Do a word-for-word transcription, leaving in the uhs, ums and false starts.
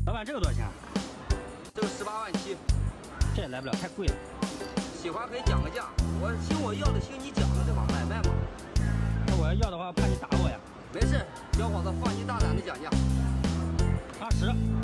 老板，这个多少钱？ 这个十八万七， 这也来不了，太贵了。 喜欢可以讲个价，我听我要的听你讲的对吧？买卖嘛。 那我要要的话，怕你打我呀。 没事，小伙子放心大胆的讲价。 二十。